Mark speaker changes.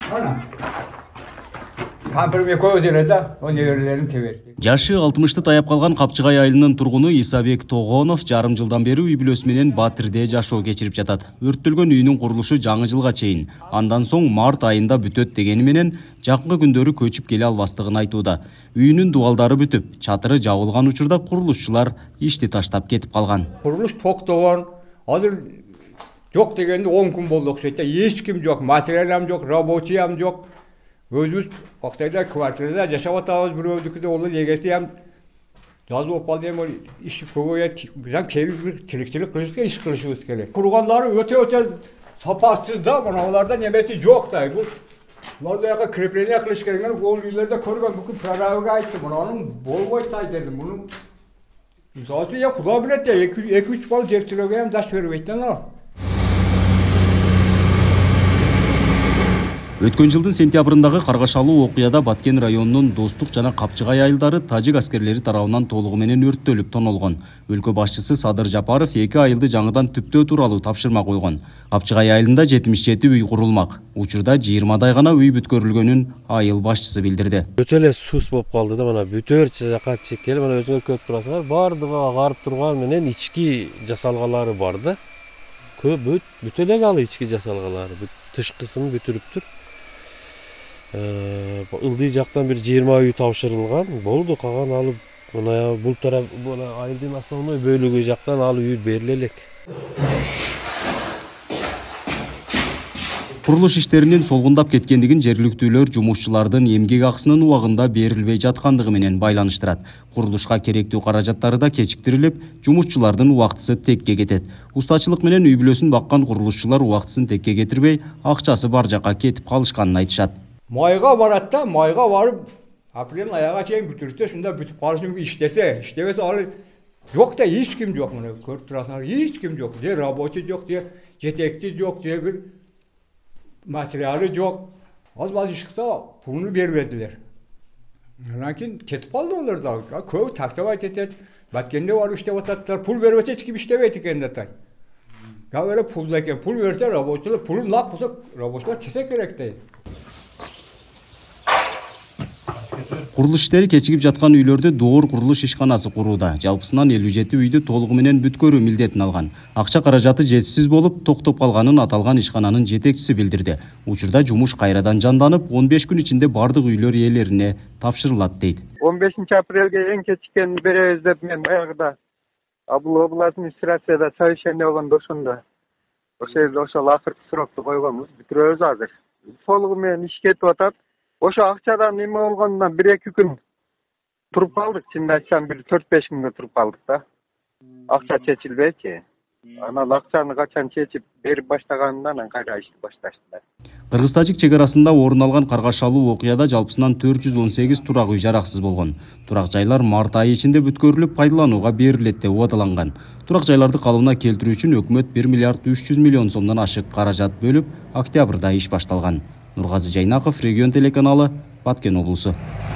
Speaker 1: Ana. Kampirme көзеледі, өнерлерін тебеді.
Speaker 2: Жашы 60-ты таяп қалған Капчыгай айылынын тургуну Исабек Тогонов жарым жылдан бери үй бүлөсү менен Батирде жашоо кечирип жатат. Өрттөлгөн үйүнүн курулушу жаңы жылга чейин, андан соң март айында бүтөт дегени менен жакынкы күндөрү көчүп келе албастыгын айтууда. Үйүнүн дубалдары бүтүп, чатыры жабылган учурда курулушчулар ишти таштап кетип калган.
Speaker 1: Курулуш токтогон, азыр жок дегенде 10 күн болду окшойт. Эч ким жок, материалам жок, рабочиям жок. Өзүбүз Актайда квартирада жашап атабыз, бирөөдүкүдө ол эгеси ham жазып калды, эми иш көбөйөт. Биз келип бир тирикчилик кылышыбыз керек, иш кылышыбыз керек. Кургандары өтө сапасыз да, мыналарда немеси жок да. Булар да крепление кылыш керек. Мен ол үйлөрдө көргөн бүкүл прорабыга айттым, мунун болбойт дедим. Мунун мисалы я Куда билет, 2-3 бал жер төлөгө ham даш бербейт да.
Speaker 2: Өткөн жылдын сентябрындагы каргашалуу окуяда Баткен районунун Достук жана Капчыгай айылдары тажик аскерлери тарабынан толугу менен өрттөлүп тонолгон. Өлкө башчысы Садыр Жапаров 2 айылды жаңыдан түптөө тууралуу тапшырма койгон. Капчыгай айылында 77 үй курулмак. Учурда 20дай гана үй бүткөрүлгөнүн айыл башчысы билдирди.
Speaker 3: Өтө эле сус болуп калды да, мына бүтөр жака чекел, мына өзүңөр көрүп турасыңар, бардыгы агарып турган менен ички жасалгалары бар да. Көп бүтө эле калды ички жасалгалары, тышкысын бүтүрүптүр. Ылдый жактан бир 20 үй тапшырылган болду, калган алып мына бул тарап мына айылдын основной бөлүгү жактан ал үй бериле элек.
Speaker 2: Курулуш иштеринин солгундап кеткендигин жергиликтүүлөр жумушчулардын эмгек акысынын убагында берилбей жаткандыгы менен байланыштырат. Курулушка керектүү каражаттары да кечиктирилип, жумушчулардын убактысы текке кетет. Устачылык менен үй бүлөсүн баккан курулушчулар убактысын текке кетирбей, акчасы бар жака кетип калышканын айтышат.
Speaker 1: Майга барат да, майга барып, апрель аяга чейин бүтүрсө, шунда бүтүп калышы мүмкүн, иштебесе ал жок да, эч ким жок, мына көрүп турасыңар, эч ким жок. Же рабочий жок, же жетекчи жок, же бир материалы жок. Ал ишкса пулуну бербедилер. Анан кийин кетип калды олар да. Көбү тактабай кетет. Баткенде барып иштеп ататтар. Пул бербесе эч ким иштебейт экен да тай. Гавера пул экен. Пул берсе рабочилар, пулун нак болсо рабочилар кесе керек дейт.
Speaker 2: Курулуш иштери кечигип жаткан үйлөрдө Доор курулуш ишканасы курууда. Жалпысынан 57 үйдү толугу менен бүткөрүү милдетин алган. Акча каражаты жетишсиз болуп, токтоп калганын аталган ишкананын жетекчиси билдирди. Учурда жумуш кайрадан жанданып, 15 күн ичинде бардык үйлөр ээлерине тапшырылат дейт.
Speaker 4: 15 апрелге эң кечиккени беребиз деп мен баягыда бул областный администрацияда совещание болгондо ошондо ошол акыркы срокту койгонбуз, бүтүрөбүз азыр. Толугу менен иш кетип атат. Ошо акчадан неме болгондон 1-2 күн туруп калдык, чынын айтсам бир 4-5 күнгө туруп калдык да. Акча чечилбейчи. Анан акчаны качан чечип берип баштаганынан кайра ишти башташты.
Speaker 2: Кыргыз-тажик чек арасында орун алган каргашалуу окуяда жалпысынан 418 турак үй жараксыз болгон. Турак жайлар март айы ичинде бүткөрүлүп, пайдаланууга берилет деп убадаланган. Турак жайларды калыбына келтирүү үчүн өкмөт 1 миллиард 300 миллион сомдон ашык каражат бөлүп, октябрда иш башталган. Нургазы Жайнаков, Регион телеканалы, Баткен облусу.